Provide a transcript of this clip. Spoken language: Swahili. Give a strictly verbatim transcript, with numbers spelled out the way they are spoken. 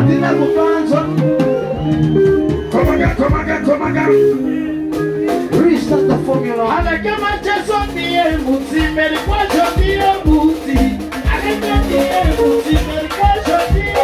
Dina kupanzwa. Come again, come again, come again. Restart the formula. Anakema chezo niye muti, meri kwa jodi ya muti. Anakema niye muti, meri kwa jodi ya